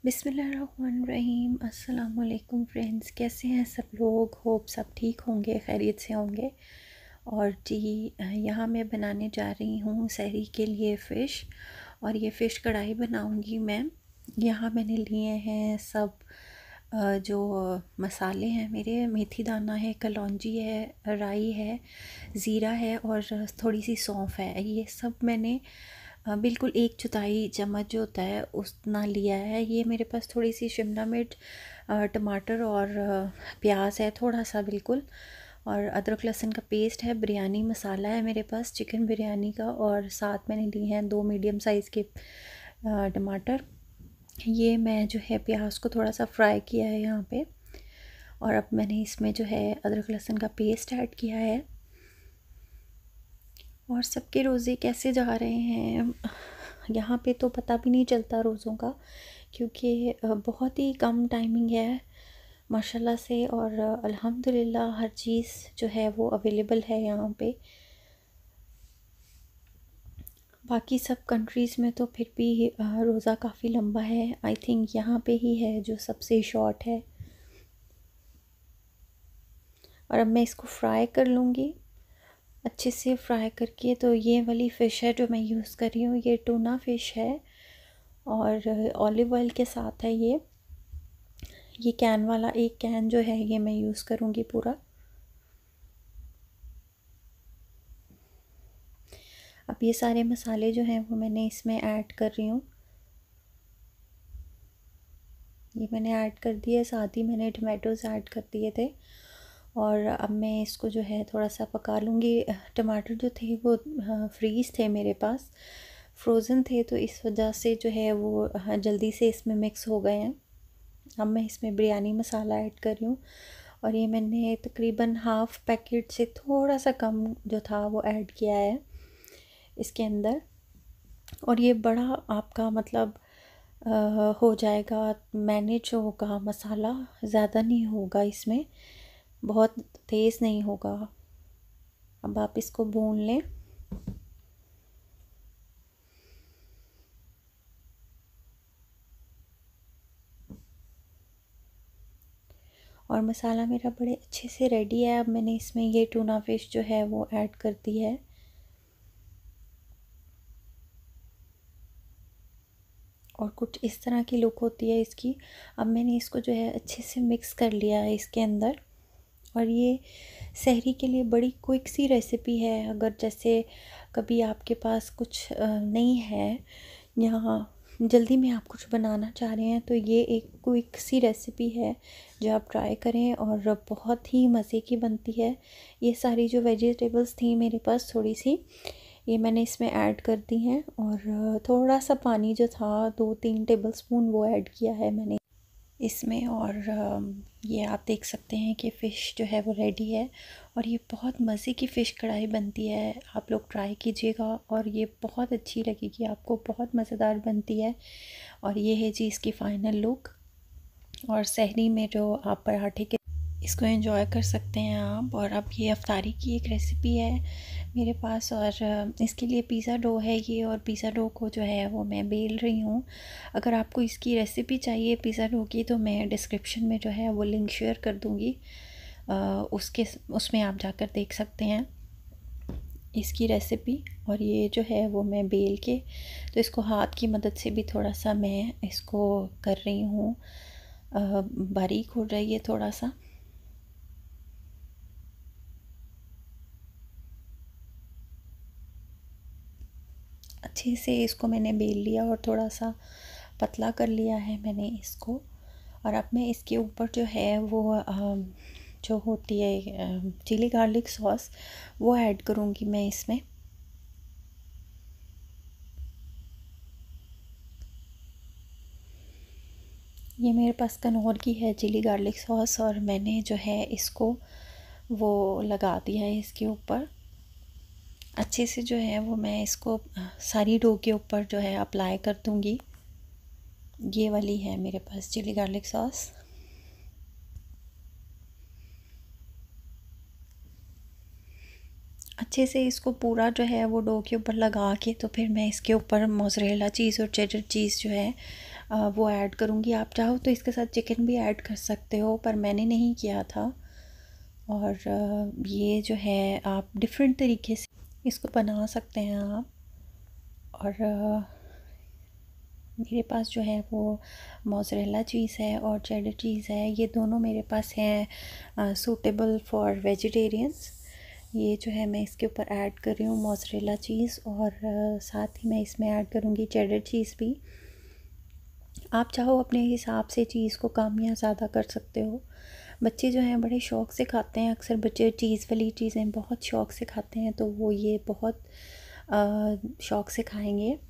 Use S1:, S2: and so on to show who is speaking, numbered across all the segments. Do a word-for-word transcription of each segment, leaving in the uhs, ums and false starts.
S1: बिस्मिल्लाहिर्रहमानिर्रहीम। अस्सलाम वालेकुम फ्रेंड्स, कैसे हैं सब लोग? होप सब ठीक होंगे, खैरियत से होंगे। और जी, यहाँ मैं बनाने जा रही हूँ सहरी के लिए फ़िश, और ये फ़िश कढ़ाई बनाऊँगी मैं। यहाँ मैंने लिए हैं सब जो मसाले हैं मेरे, मेथी दाना है, कलौंजी है, राई है, ज़ीरा है और थोड़ी सी सौंफ है। ये सब मैंने बिल्कुल एक चौथाई चम्मच जो होता है उतना लिया है। ये मेरे पास थोड़ी सी शिमला मिर्च, टमाटर और प्याज है थोड़ा सा बिल्कुल, और अदरक लहसुन का पेस्ट है। बिरयानी मसाला है मेरे पास चिकन बिरयानी का, और साथ मैंने लिए हैं दो मीडियम साइज़ के टमाटर। ये मैं जो है प्याज को थोड़ा सा फ्राई किया है यहाँ पे, और अब मैंने इसमें जो है अदरक लहसुन का पेस्ट ऐड किया है। और सबके रोज़े कैसे जा रहे हैं यहाँ पे तो पता भी नहीं चलता रोज़ों का, क्योंकि बहुत ही कम टाइमिंग है माशाल्लाह से, और अल्हम्दुलिल्लाह हर चीज़ जो है वो अवेलेबल है यहाँ पे। बाकी सब कंट्रीज़ में तो फिर भी रोज़ा काफ़ी लंबा है। आई थिंक यहाँ पे ही है जो सबसे शॉर्ट है। और अब मैं इसको फ्राई कर लूँगी अच्छे से। फ्राई करके तो ये वाली फ़िश है जो मैं यूज़ कर रही हूँ, ये टूना फ़िश है और ऑलिव ऑयल के साथ है। ये ये कैन वाला एक कैन जो है ये मैं यूज़ करूँगी पूरा। अब ये सारे मसाले जो हैं वो मैंने इसमें ऐड कर रही हूँ। ये मैंने ऐड कर दिए, साथ ही मैंने टमाटोज़ ऐड कर दिए थे। और अब मैं इसको जो है थोड़ा सा पका लूँगी। टमाटर जो थे वो फ्रीज़ थे मेरे पास, फ्रोज़न थे, तो इस वजह से जो है वो जल्दी से इसमें मिक्स हो गए हैं। अब मैं इसमें बिरयानी मसाला ऐड कर रही हूँ, और ये मैंने तकरीबन हाफ़ पैकेट से थोड़ा सा कम जो था वो ऐड किया है इसके अंदर। और ये बड़ा आपका मतलब आ, हो जाएगा, मैनेज होगा मसाला, ज़्यादा नहीं होगा इसमें, बहुत तेज़ नहीं होगा। अब आप इसको भून लें। और मसाला मेरा बड़े अच्छे से रेडी है। अब मैंने इसमें ये टूना फ़िश जो है वो ऐड कर दी है। और कुछ इस तरह की लुक होती है इसकी। अब मैंने इसको जो है अच्छे से मिक्स कर लिया है इसके अंदर। और ये सहरी के लिए बड़ी क्विक सी रेसिपी है। अगर जैसे कभी आपके पास कुछ नहीं है, यहाँ जल्दी में आप कुछ बनाना चाह रहे हैं, तो ये एक क्विक सी रेसिपी है जो आप ट्राई करें, और बहुत ही मज़े की बनती है। ये सारी जो वेजिटेबल्स थी मेरे पास थोड़ी सी, ये मैंने इसमें ऐड कर दी हैं। और थोड़ा सा पानी जो था दो तीन टेबलस्पून वो ऐड किया है मैंने इसमें। और ये आप देख सकते हैं कि फ़िश जो है वो रेडी है। और ये बहुत मज़े की फ़िश कढ़ाई बनती है, आप लोग ट्राई कीजिएगा, और ये बहुत अच्छी लगेगी आपको, बहुत मज़ेदार बनती है। और ये है जी इसकी फ़ाइनल लुक। और सहरी में जो आप पराठे के इसको एंजॉय कर सकते हैं आप। और अब ये अफ्तारी की एक रेसिपी है मेरे पास, और इसके लिए पिज़्ज़ा डो है ये, और पिज़्ज़ा डो को जो है वो मैं बेल रही हूँ। अगर आपको इसकी रेसिपी चाहिए पिज़्ज़ा डो की, तो मैं डिस्क्रिप्शन में जो है वो लिंक शेयर कर दूँगी, उसके उसमें आप जाकर देख सकते हैं इसकी रेसिपी। और ये जो है वो मैं बेल के, तो इसको हाथ की मदद से भी थोड़ा सा मैं इसको कर रही हूँ, बारीक हो रही है थोड़ा सा। अच्छे से इसको मैंने बेल लिया और थोड़ा सा पतला कर लिया है मैंने इसको। और अब मैं इसके ऊपर जो है वो जो होती है चिली गार्लिक सॉस वो ऐड करूँगी मैं इसमें। ये मेरे पास कनौर की है चिली गार्लिक सॉस, और मैंने जो है इसको वो लगा दिया है इसके ऊपर। अच्छे से जो है वो मैं इसको सारी डो के ऊपर जो है अप्लाई कर दूँगी। ये वाली है मेरे पास चिली गार्लिक सॉस। अच्छे से इसको पूरा जो है वो डो के ऊपर लगा के, तो फिर मैं इसके ऊपर मोज़रेला चीज़ और चेडर चीज़ जो है आ, वो ऐड करूँगी। आप चाहो तो इसके साथ चिकन भी ऐड कर सकते हो, पर मैंने नहीं किया था। और आ, ये जो है आप डिफरेंट तरीके से इसको बना सकते हैं आप। और आ, मेरे पास जो है वो मोज़रेला चीज़ है और चेडर चीज़ है, ये दोनों मेरे पास हैं सूटेबल फॉर वेजिटेरियंस। ये जो है मैं इसके ऊपर ऐड कर रही हूँ मोज़रेला चीज़, और आ, साथ ही मैं इसमें ऐड करूँगी चेडर चीज़ भी। आप चाहो अपने हिसाब से चीज़ को कम या ज़्यादा कर सकते हो। बच्चे जो हैं बड़े शौक़ से खाते हैं, अक्सर बच्चे चीज़ वाली चीज़ें बहुत शौक़ से खाते हैं, तो वो ये बहुत शौक़ से खाएंगे।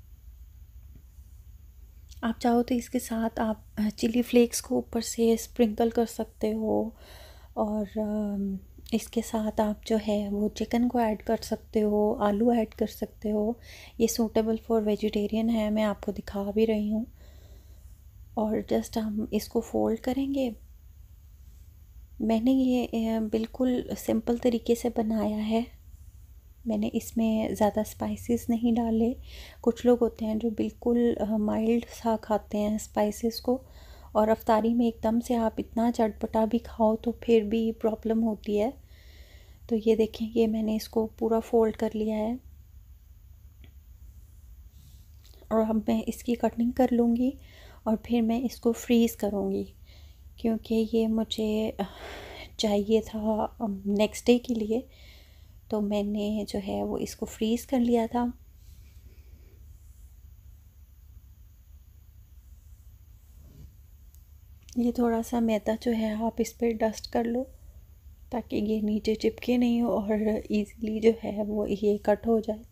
S1: आप चाहो तो इसके साथ आप चिली फ्लेक्स को ऊपर से स्प्रिंकल कर सकते हो, और इसके साथ आप जो है वो चिकन को ऐड कर सकते हो, आलू ऐड कर सकते हो। ये सूटेबल फॉर वेजिटेरियन है, मैं आपको दिखा भी रही हूँ। और जस्ट हम इसको फोल्ड करेंगे। मैंने ये बिल्कुल सिंपल तरीके से बनाया है, मैंने इसमें ज़्यादा स्पाइसेस नहीं डाले। कुछ लोग होते हैं जो बिल्कुल माइल्ड सा खाते हैं स्पाइसेस को, और अफ्तारी में एकदम से आप इतना चटपटा भी खाओ तो फिर भी प्रॉब्लम होती है। तो ये देखें, ये मैंने इसको पूरा फोल्ड कर लिया है, और अब मैं इसकी कटिंग कर लूँगी और फिर मैं इसको फ्रीज़ करूँगी, क्योंकि ये मुझे चाहिए था नेक्स्ट डे के लिए। तो मैंने जो है वो इसको फ्रीज़ कर लिया था। ये थोड़ा सा मैदा जो है आप इस पर डस्ट कर लो, ताकि ये नीचे चिपके नहीं हो और इजीली जो है वो ये कट हो जाए।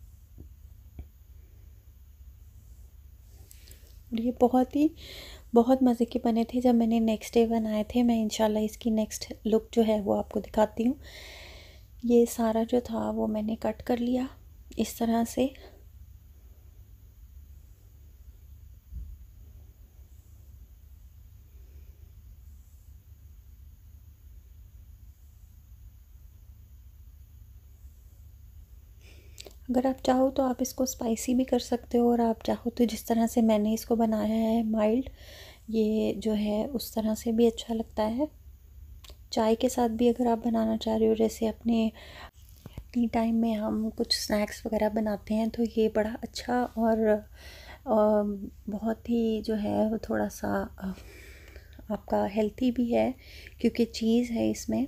S1: ये बहुत ही बहुत मज़े के बने थे जब मैंने नेक्स्ट डे बनाए थे। मैं इंशाल्लाह इसकी नेक्स्ट लुक जो है वो आपको दिखाती हूँ। ये सारा जो था वो मैंने कट कर लिया इस तरह से। अगर आप चाहो तो आप इसको स्पाइसी भी कर सकते हो, और आप चाहो तो जिस तरह से मैंने इसको बनाया है माइल्ड, ये जो है उस तरह से भी अच्छा लगता है। चाय के साथ भी अगर आप बनाना चाह रहे हो, जैसे अपने टी टाइम में हम कुछ स्नैक्स वगैरह बनाते हैं, तो ये बड़ा अच्छा और बहुत ही जो है वो थोड़ा सा आपका हेल्थी भी है, क्योंकि चीज़ है इसमें।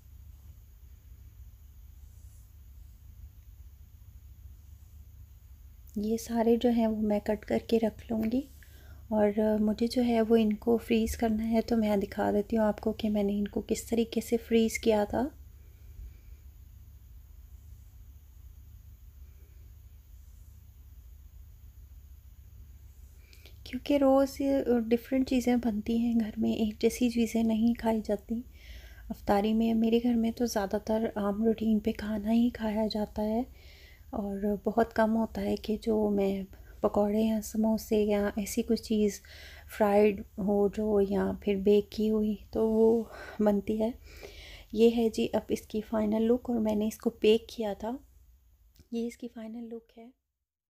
S1: ये सारे जो हैं वो मैं कट करके रख लूँगी, और मुझे जो है वो इनको फ्रीज़ करना है, तो मैं दिखा देती हूँ आपको कि मैंने इनको किस तरीके से फ्रीज़ किया था। क्योंकि रोज़ डिफरेंट चीज़ें बनती हैं घर में, एक जैसी चीज़ें नहीं खाई जाती। अफ्तारी में मेरे घर में तो ज़्यादातर आम रूटीन पे खाना ही खाया जाता है, और बहुत कम होता है कि जो मैं पकौड़े या समोसे या ऐसी कुछ चीज़ फ्राइड हो जो, या फिर बेक की हुई, तो वो बनती है। ये है जी अब इसकी फ़ाइनल लुक, और मैंने इसको बेक किया था। ये इसकी फ़ाइनल लुक है।